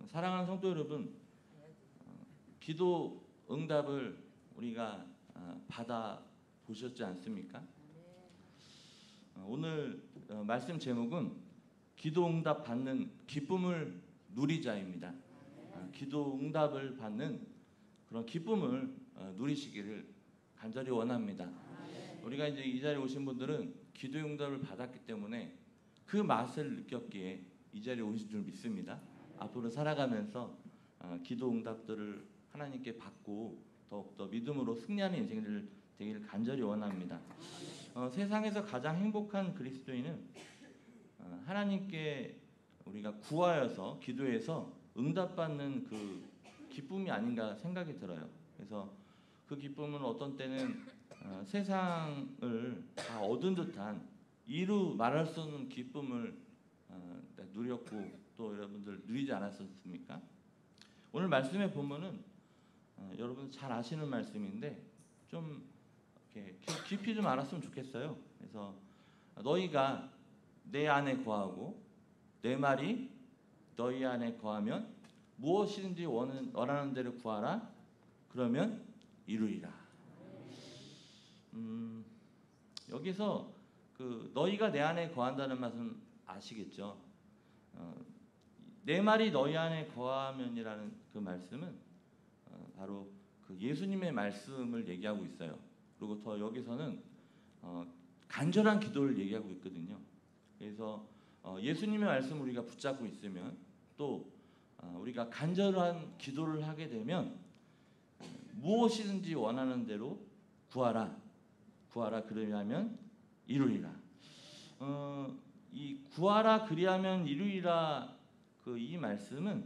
사랑하는 성도 여러분, 기도 응답을 우리가 받아 보셨지 않습니까? 오늘 말씀 제목은 기도 응답 받는 기쁨을 누리자입니다. 기도 응답을 받는 그런 기쁨을 누리시기를 간절히 원합니다. 우리가 이제 이 자리에 오신 분들은 기도 응답을 받았기 때문에 그 맛을 느꼈기에 이 자리에 오신 줄 믿습니다. 앞으로 살아가면서 기도 응답들을 하나님께 받고 더욱더 믿음으로 승리하는 인생들 되기를 간절히 원합니다. 세상에서 가장 행복한 그리스도인은 하나님께 우리가 구하여서 기도해서 응답받는 그 기쁨이 아닌가 생각이 들어요. 그래서 그 기쁨은 어떤 때는 세상을 다 얻은 듯한 이루 말할 수 없는 기쁨을 누렸고 또 여러분들 누리지 않았습니까? 오늘 말씀에 보면은 여러분 잘 아시는 말씀인데 좀 이렇게 깊이 좀 알았으면 좋겠어요. 그래서 너희가 내 안에 거하고 내 말이 너희 안에 거하면 무엇이든지 원하는 대로 구하라. 그러면 이루리라. 여기서 그 너희가 내 안에 거한다는 말씀 아시겠죠? 내 말이 너희 안에 거하면이라는 그 말씀은 바로 그 예수님의 말씀을 얘기하고 있어요. 그리고 더 여기서는 간절한 기도를 얘기하고 있거든요. 그래서 예수님의 말씀을 우리가 붙잡고 있으면 또 우리가 간절한 기도를 하게 되면 무엇이든지 원하는 대로 구하라. 구하라 그리하면 이루리라. 이 구하라 그리하면 이루리라 그 이 말씀은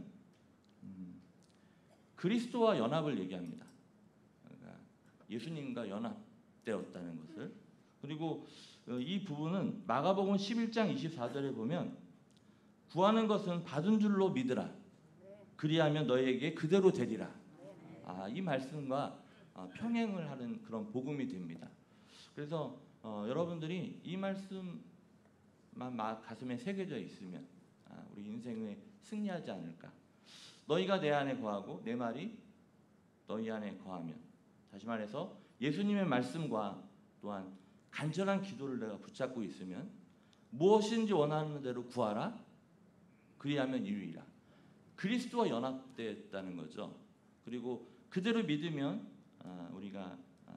그리스도와 연합을 얘기합니다. 그러니까 예수님과 연합되었다는 것을. 그리고 이 부분은 마가복음 11장 24절에 보면 구하는 것은 받은 줄로 믿으라. 그리하면 너에게 그대로 되리라. 이 말씀과 평행을 하는 그런 복음이 됩니다. 그래서 여러분들이 이 말씀만 가슴에 새겨져 있으면 우리 인생에 승리하지 않을까. 너희가 내 안에 거하고 내 말이 너희 안에 거하면, 다시 말해서 예수님의 말씀과 또한 간절한 기도를 내가 붙잡고 있으면 무엇인지 원하는 대로 구하라. 그리하면 이루리라. 그리스도와 연합되었다는 거죠. 그리고 그대로 믿으면 우리가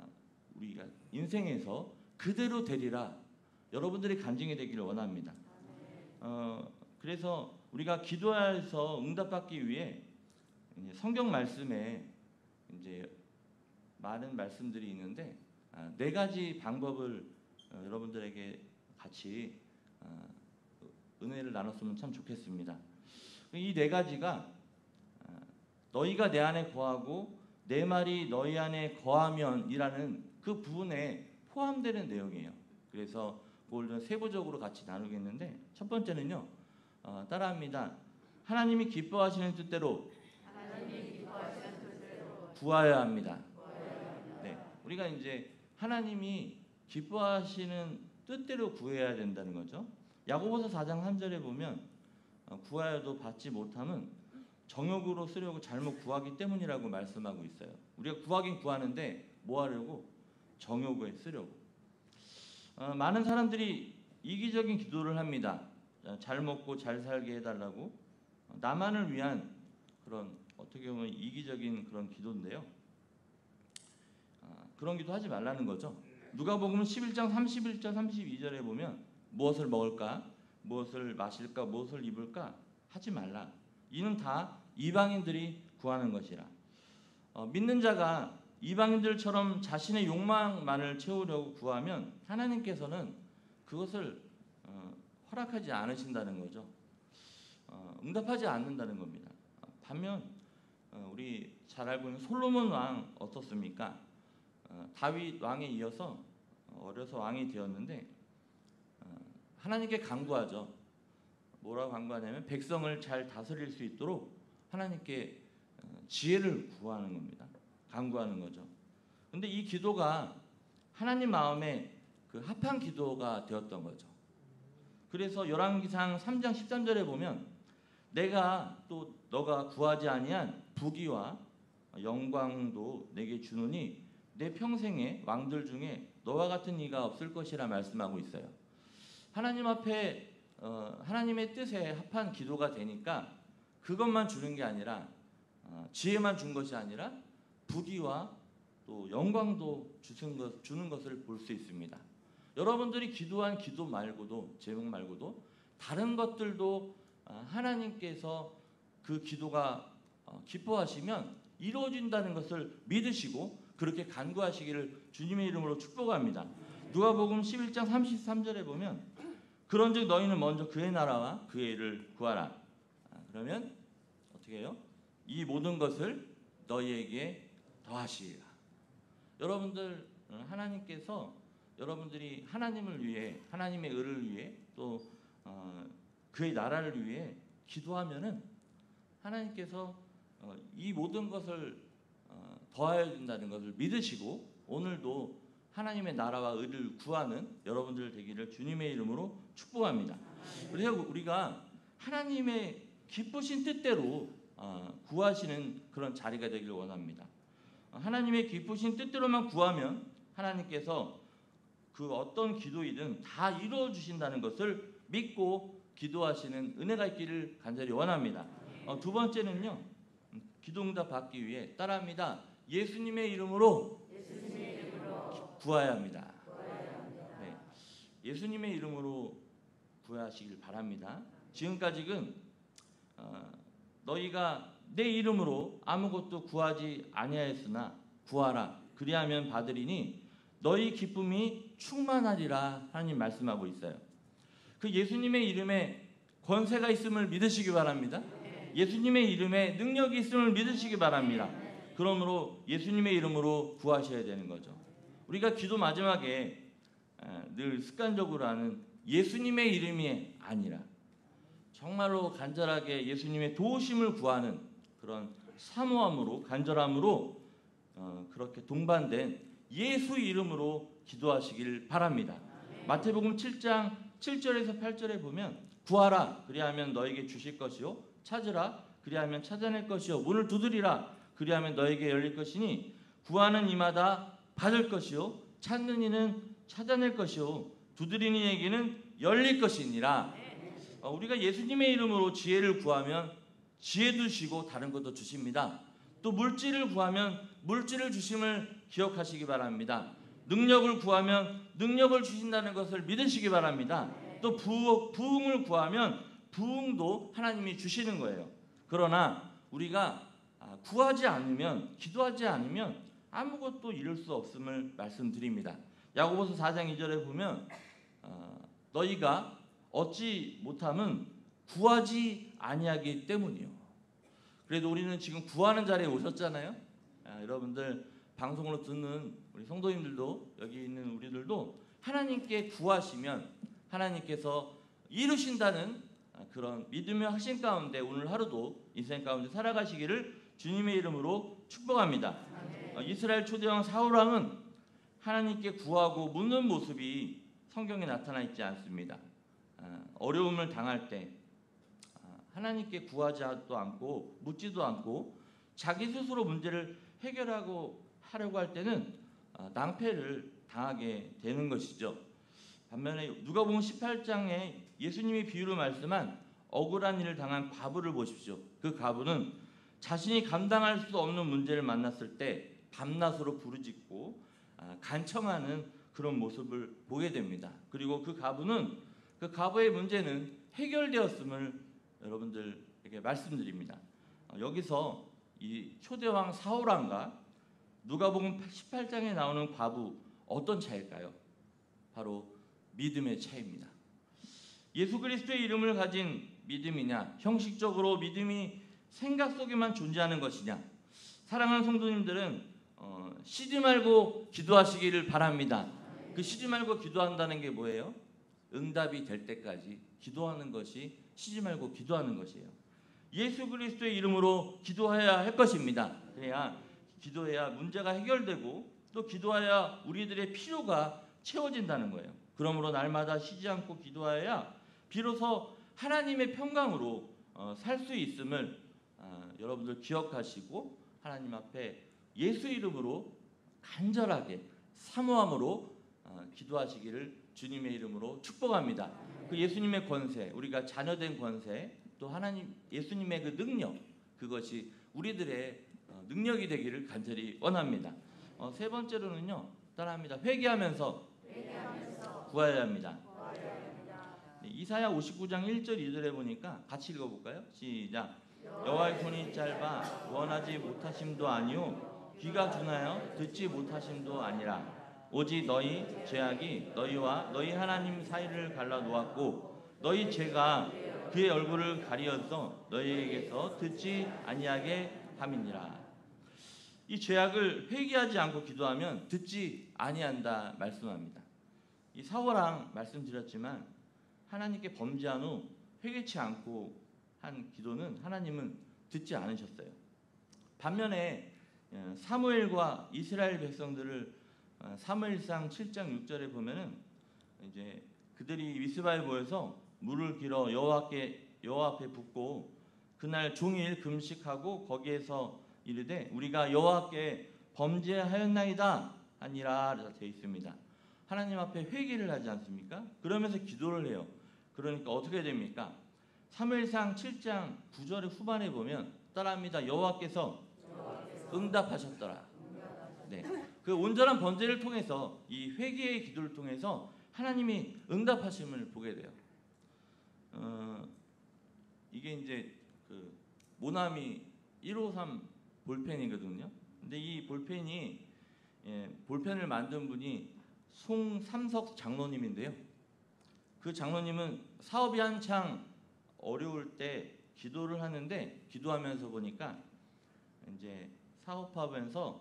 인생에서 그대로 되리라. 여러분들이 간증이 되기를 원합니다. 그래서 우리가 기도해서 응답받기 위해 성경 말씀에 이제 많은 말씀들이 있는데 네 가지 방법을 여러분들에게 같이 은혜를 나눴으면 참 좋겠습니다. 이 네 가지가 너희가 내 안에 거하고 내 말이 너희 안에 거하면이라는 그 부분에 포함되는 내용이에요. 그래서 그걸 좀 세부적으로 같이 나누겠는데 첫 번째는요. 따라합니다. 하나님이 기뻐하시는 뜻대로 구하여야 합니다. 네, 우리가 이제 하나님이 기뻐하시는 뜻대로 구해야 된다는 거죠. 야고보서 4장 3절에 보면 구하여도 받지 못함은 정욕으로 쓰려고 잘못 구하기 때문이라고 말씀하고 있어요. 우리가 구하긴 구하는데 뭐 하려고? 정욕에 쓰려고. 많은 사람들이 이기적인 기도를 합니다. 잘 먹고 잘 살게 해달라고. 나만을 위한 그런 어떻게 보면 이기적인 그런 기도인데요. 그런 기도 하지 말라는 거죠. 누가복음 11장 31절 32절에 보면 무엇을 먹을까? 무엇을 마실까? 무엇을 입을까? 하지 말라. 이는 다 이방인들이 구하는 것이라. 믿는 자가 이방인들처럼 자신의 욕망만을 채우려고 구하면 하나님께서는 그것을 허락하지 않으신다는 거죠. 응답하지 않는다는 겁니다. 반면 우리 잘 알고 있는 솔로몬 왕 어떻습니까? 다윗 왕에 이어서 어려서 왕이 되었는데 하나님께 간구하죠. 뭐라고 간구하냐면 백성을 잘 다스릴 수 있도록 하나님께 지혜를 구하는 겁니다. 간구하는 거죠. 근데 이 기도가 하나님 마음에 그 합한 기도가 되었던 거죠. 그래서 열왕기상 3장 13절에 보면 내가 또 너가 구하지 아니한 부귀와 영광도 내게 주노니 내 평생에 왕들 중에 너와 같은 이가 없을 것이라 말씀하고 있어요. 하나님 앞에 하나님의 뜻에 합한 기도가 되니까 그것만 주는 게 아니라 지혜만 준 것이 아니라 부귀와 또 영광도 주는 것을 볼 수 있습니다. 여러분들이 기도한 기도 말고도, 제목 말고도 다른 것들도 하나님께서 그 기도가 기뻐하시면 이루어진다는 것을 믿으시고 그렇게 간구하시기를 주님의 이름으로 축복합니다. 누가복음 11장 33절에 보면 그런즉 너희는 먼저 그의 나라와 그의 일을 구하라. 그러면 어떻게 해요? 이 모든 것을 너희에게 더하시리라. 여러분들 하나님께서 여러분들이 하나님을 위해, 하나님의 의를 위해 또 그의 나라를 위해 기도하면은 하나님께서 이 모든 것을 더하여 준다는 것을 믿으시고 오늘도 하나님의 나라와 의를 구하는 여러분들 되기를 주님의 이름으로 축복합니다. 그래서 우리가 하나님의 기쁘신 뜻대로 구하시는 그런 자리가 되기를 원합니다. 하나님의 기쁘신 뜻대로만 구하면 하나님께서 그 어떤 기도이든 다 이루어 주신다는 것을 믿고 기도하시는 은혜가 있기를 간절히 원합니다. 두 번째는요, 기도응답 받기 위해 따라합니다. 예수님의 이름으로 구해야 합니다. 네, 예수님의 이름으로 구하시길 바랍니다. 지금까지는 너희가 내 이름으로 아무것도 구하지 아니하였으나 구하라 그리하면 받으리니 너희 기쁨이 충만하리라 하나님 말씀하고 있어요. 그 예수님의 이름에 권세가 있음을 믿으시기 바랍니다. 예수님의 이름에 능력이 있음을 믿으시기 바랍니다. 그러므로 예수님의 이름으로 구하셔야 되는 거죠. 우리가 기도 마지막에 늘 습관적으로 하는 예수님의 이름이 아니라 정말로 간절하게 예수님의 도우심을 구하는 그런 사모함으로, 간절함으로 그렇게 동반된 예수 이름으로 기도하시길 바랍니다. 마태복음 7장 7절에서 8절에 보면 구하라 그리하면 너에게 주실 것이요 찾으라 그리하면 찾아낼 것이요 문을 두드리라 그리하면 너에게 열릴 것이니 구하는 이마다 받을 것이요 찾는 이는 찾아낼 것이요 두드리는 이에게는 열릴 것이니라. 우리가 예수님의 이름으로 지혜를 구하면 지혜 주시고 다른 것도 주십니다. 또 물질을 구하면 물질을 주심을 기억하시기 바랍니다. 능력을 구하면 능력을 주신다는 것을 믿으시기 바랍니다. 또 부흥을 구하면 부흥도 하나님이 주시는 거예요. 그러나 우리가 구하지 않으면, 기도하지 않으면 아무것도 이룰 수 없음을 말씀드립니다. 야고보서 4장 2절에 보면 너희가 얻지 못함은 구하지 아니하기 때문이요. 그래도 우리는 지금 구하는 자리에 오셨잖아요. 여러분들 방송으로 듣는 우리 성도님들도 여기 있는 우리들도 하나님께 구하시면 하나님께서 이루신다는 그런 믿음의 확신 가운데 오늘 하루도 인생 가운데 살아가시기를 주님의 이름으로 축복합니다. 이스라엘 초대왕 사울왕은 하나님께 구하고 묻는 모습이 성경에 나타나 있지 않습니다. 어려움을 당할 때 하나님께 구하지도 않고 묻지도 않고 자기 스스로 문제를 해결하고 하려고 할 때는 낭패를 당하게 되는 것이죠. 반면에 누가복음 18장에 예수님이 비유로 말씀한 억울한 일을 당한 과부를 보십시오. 그 과부는 자신이 감당할 수 없는 문제를 만났을 때 밤낮으로 부르짖고 간청하는 그런 모습을 보게 됩니다. 그리고 그 과부의 문제는 해결되었음을 여러분들에게 말씀드립니다. 여기서 이 초대왕 사울왕과 누가복음 18장에 나오는 과부 어떤 차이일까요? 바로 믿음의 차이입니다. 예수 그리스도의 이름을 가진 믿음이냐, 형식적으로 믿음이 생각 속에만 존재하는 것이냐. 사랑하는 성도님들은 쉬지 말고 기도하시기를 바랍니다. 그 쉬지 말고 기도한다는 게 뭐예요? 응답이 될 때까지 기도하는 것이 쉬지 말고 기도하는 것이에요. 예수 그리스도의 이름으로 기도해야 할 것입니다. 그래야 기도해야 문제가 해결되고 또 기도해야 우리들의 필요가 채워진다는 거예요. 그러므로 날마다 쉬지 않고 기도해야 비로소 하나님의 평강으로 살 수 있음을 여러분들 기억하시고 하나님 앞에 예수 이름으로 간절하게 사모함으로 기도하시기를 주님의 이름으로 축복합니다. 그 예수님의 권세, 우리가 자녀된 권세, 또 하나님 예수님의 그 능력, 그것이 우리들의 능력이 되기를 간절히 원합니다. 세 번째로는요, 따라합니다. 회개하면서 구하여야 합니다. 이사야 59장 1절 2절에 보니까 같이 읽어볼까요? 시작. 여호와의 손이 짧아 원하지 못하심도 아니요 귀가 둔하여 듣지 못하심도 아니라 오직 너희 죄악이 너희와 너희 하나님 사이를 갈라 놓았고 너희 죄가 그의 얼굴을 가리어서 너희에게서 듣지 아니하게 함이니라. 이 죄악을 회개하지 않고 기도하면 듣지 아니한다 말씀합니다. 이 사호랑 말씀드렸지만 하나님께 범죄한 후 회개치 않고 한 기도는 하나님은 듣지 않으셨어요. 반면에 사무엘과 이스라엘 백성들을 사무엘상 7장 6절에 보면은 이제 그들이 미스바에 모여서 물을 길어 여호와 앞에 붓고 그날 종일 금식하고 거기에서 이르되 우리가 여호와께 범죄하였나이다 하니라 되어 있습니다. 하나님 앞에 회개를 하지 않습니까? 그러면서 기도를 해요. 그러니까 어떻게 됩니까? 사무엘상 7장 9절의 후반에 보면 따라합니다. 여호와께서 응답하셨더라. 네, 그 온전한 번제를 통해서 이 회개의 기도를 통해서 하나님이 응답하심을 보게 돼요. 이게 이제 그 모나미 153 볼펜이거든요. 근데 이 볼펜이 볼펜을 만든 분이 송삼석 장로님인데요. 그 장로님은 사업이 한창 어려울 때 기도를 하는데 기도하면서 보니까 이제 사업하면서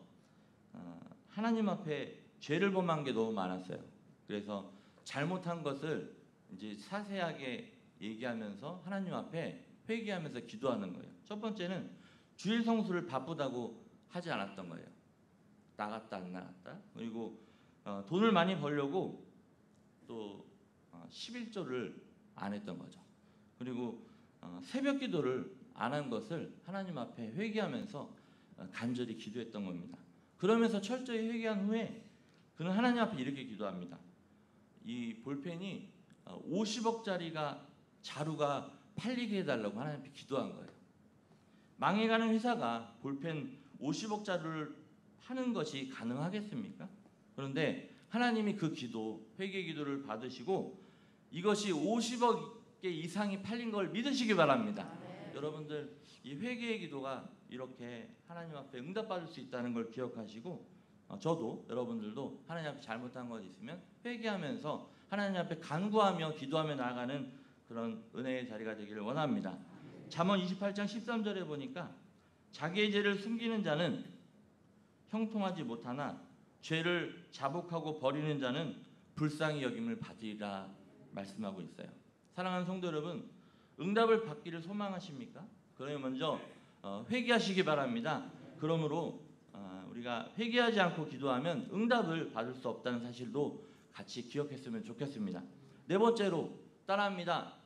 하나님 앞에 죄를 범한 게 너무 많았어요. 그래서 잘못한 것을 이제 사세하게 얘기하면서 하나님 앞에 회개하면서 기도하는 거예요. 첫 번째는 주일 성수를 바쁘다고 하지 않았던 거예요. 나갔다 안 나갔다. 그리고 돈을 많이 벌려고 또 11조를 안 했던 거죠. 그리고 새벽 기도를 안 한 것을 하나님 앞에 회개하면서 간절히 기도했던 겁니다. 그러면서 철저히 회개한 후에 그는 하나님 앞에 이렇게 기도합니다. 이 볼펜이 50억짜리가 자루가 팔리게 해달라고 하나님 앞에 기도한 거예요. 망해가는 회사가 볼펜 50억 자루를 파는 것이 가능하겠습니까? 그런데 하나님이 그 기도, 회개 기도를 받으시고 이것이 50억 개 이상이 팔린 걸 믿으시기 바랍니다. 여러분들 이 회개의 기도가 이렇게 하나님 앞에 응답받을 수 있다는 걸 기억하시고 저도 여러분들도 하나님 앞에 잘못한 것 있으면 회개하면서 하나님 앞에 간구하며 기도하며 나아가는 그런 은혜의 자리가 되기를 원합니다. 잠언 28장 13절에 보니까 자기의 죄를 숨기는 자는 형통하지 못하나 죄를 자복하고 버리는 자는 불쌍히 여김을 받으리라 말씀하고 있어요. 사랑하는 성도 여러분, 응답을 받기를 소망하십니까? 그러면 먼저 회개하시기 바랍니다. 그러므로 우리가 회개하지 않고 기도하면 응답을 받을 수 없다는 사실도 같이 기억했으면 좋겠습니다. 네 번째로 따라합니다.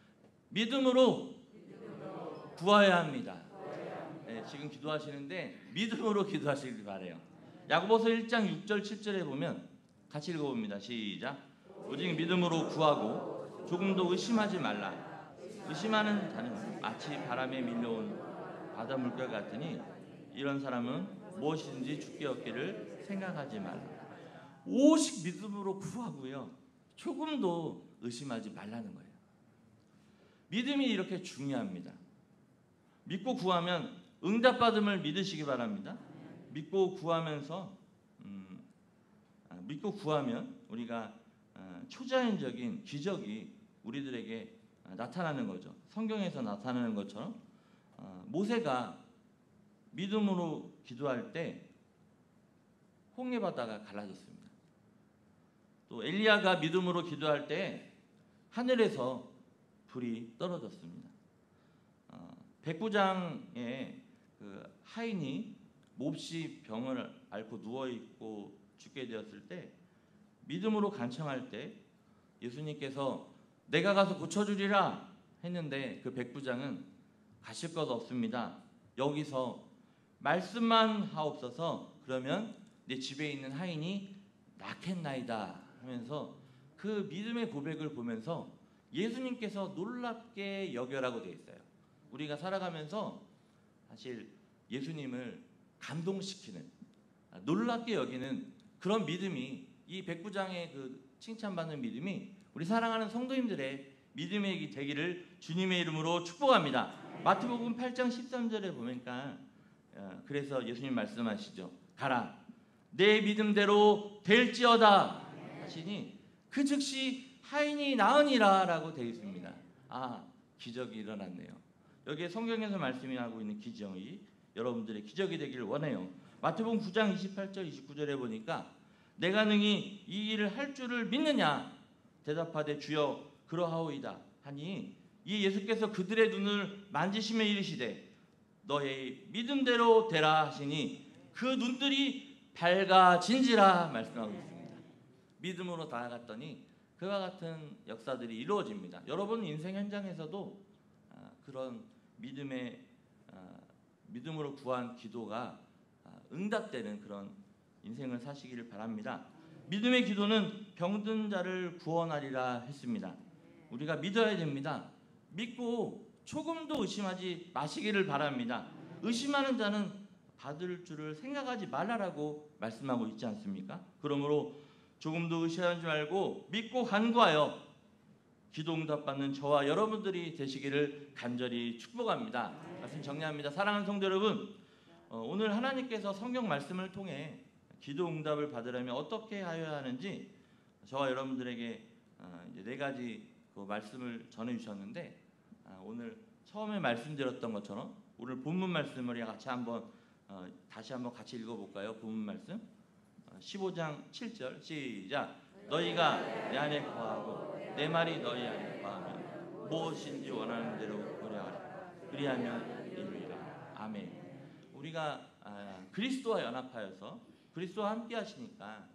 믿음으로 구하여야 합니다. 네, 지금 기도하시는데 믿음으로 기도하시길 바래요. 야고보서 1장 6절 7절에 보면 같이 읽어봅니다. 시작. 오직 믿음으로 구하고 조금도 의심하지 말라. 의심하는 자는 마치 바람에 밀려온 바다 물결 같으니 이런 사람은 무엇이든지 죽게 얻기를 생각하지 말라. 오직 믿음으로 구하고요. 조금도 의심하지 말라는 거예요. 믿음이 이렇게 중요합니다. 믿고 구하면 응답받음을 믿으시기 바랍니다. 믿고 구하면서 믿고 구하면 우리가 초자연적인 기적이 우리들에게 나타나는 거죠. 성경에서 나타나는 것처럼 모세가 믿음으로 기도할 때 홍해 바다가 갈라졌습니다. 또 엘리야가 믿음으로 기도할 때 하늘에서 불이 떨어졌습니다. 백부장의 그 하인이 몹시 병을 앓고 누워 있고 죽게 되었을 때 믿음으로 간청할 때 예수님께서 내가 가서 고쳐주리라 했는데 그 백부장은 가실 것 없습니다. 여기서 말씀만 하옵소서. 그러면 내 집에 있는 하인이 낳겠나이다 하면서 그 믿음의 고백을 보면서 예수님께서 놀랍게 여겨라고 되어 있어요. 우리가 살아가면서 사실 예수님을 감동시키는, 놀랍게 여기는 그런 믿음이, 이 백부장의 그 칭찬받는 믿음이 우리 사랑하는 성도님들의 믿음의 되기를 주님의 이름으로 축복합니다. 마태복음 8장 13절에 보니까 그래서 예수님 말씀하시죠. 가라, 내 믿음대로 될지어다 하시니 그 즉시 하인이 나으니라 라고 되어 있습니다. 기적이 일어났네요. 여기에 성경에서 말씀이 하고 있는 기적이 여러분들의 기적이 되기를 원해요. 마태복음 9장 28절 29절에 보니까 내가 능히 이 일을 할 줄을 믿느냐 대답하되 주여 그러하오이다 하니 이 예수께서 그들의 눈을 만지시며 이르시되 너의 믿음대로 되라 하시니 그 눈들이 밝아진지라 말씀하고 있습니다. 믿음으로 나아갔더니 그와 같은 역사들이 이루어집니다. 여러분 인생 현장에서도 그런 믿음으로 구한 기도가 응답되는 그런 인생을 사시기를 바랍니다. 믿음의 기도는 병든 자를 구원하리라 했습니다. 우리가 믿어야 됩니다. 믿고 조금도 의심하지 마시기를 바랍니다. 의심하는 자는 받을 줄을 생각하지 말라라고 말씀하고 있지 않습니까? 그러므로 조금도 의심하지 말고 믿고 간구하여 기도 응답받는 저와 여러분들이 되시기를 간절히 축복합니다. 말씀 정리합니다. 사랑하는 성도 여러분, 오늘 하나님께서 성경 말씀을 통해 기도 응답을 받으려면 어떻게 하여야 하는지 저와 여러분들에게 이제 4가지 그 말씀을 전해주셨는데, 오늘 처음에 말씀드렸던 것처럼 오늘 본문 말씀을 다시 한번 같이 읽어볼까요? 본문 말씀 15장 7절 시작. 너희가 내 안에 거하고 내 말이 너희 안에 거하면 무엇인지 원하는 대로 구하라. 그리하면 이루리라. 아멘. 우리가 그리스도와 연합하여서 그리스도와 함께 하시니까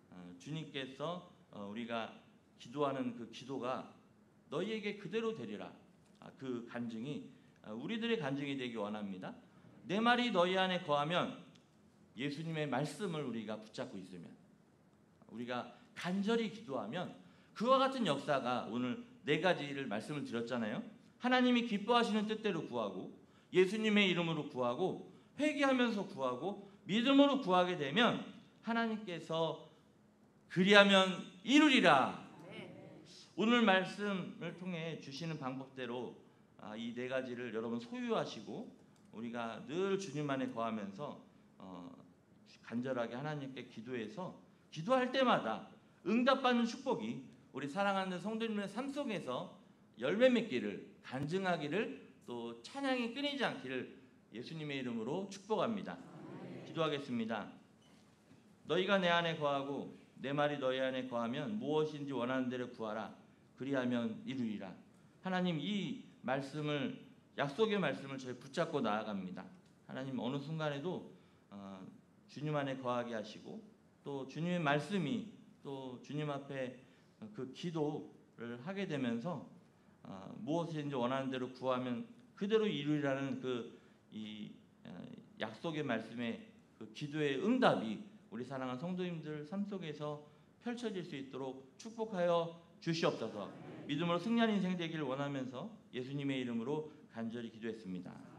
주님께서 우리가 기도하는 그 기도가 너희에게 그대로 되리라. 그 간증이 우리들의 간증이 되기 원합니다. 내 말이 너희 안에 거하면 예수님의 말씀을 우리가 붙잡고 있으면, 우리가 간절히 기도하면 그와 같은 역사가, 오늘 4가지를 말씀을 드렸잖아요. 하나님이 기뻐하시는 뜻대로 구하고 예수님의 이름으로 구하고 회개하면서 구하고 믿음으로 구하게 되면 하나님께서 그리하면 이루리라. 오늘 말씀을 통해 주시는 방법대로 이 4가지를 여러분 소유하시고 우리가 늘 주님 안에 거하면서 간절하게 하나님께 기도해서 기도할 때마다 응답받는 축복이 우리 사랑하는 성도님의 삶 속에서 열매 맺기를, 간증하기를, 또 찬양이 끊이지 않기를 예수님의 이름으로 축복합니다. 기도하겠습니다. 너희가 내 안에 거하고 내 말이 너희 안에 거하면 무엇인지 원하는 대로 구하라. 그리하면 이루리라. 하나님, 이 말씀을, 약속의 말씀을 저희 붙잡고 나아갑니다. 하나님, 어느 순간에도 주님 안에 거하게 하시고 또 주님의 말씀이 또 주님 앞에 그 기도를 하게 되면서 무엇인지 원하는 대로 구하면 그대로 이루리라는 이 약속의 말씀의 그 기도의 응답이 우리 사랑하는 성도님들 삶 속에서 펼쳐질 수 있도록 축복하여 주시옵소서. 믿음으로 승리하는 인생 되기를 원하면서 예수님의 이름으로 간절히 기도했습니다.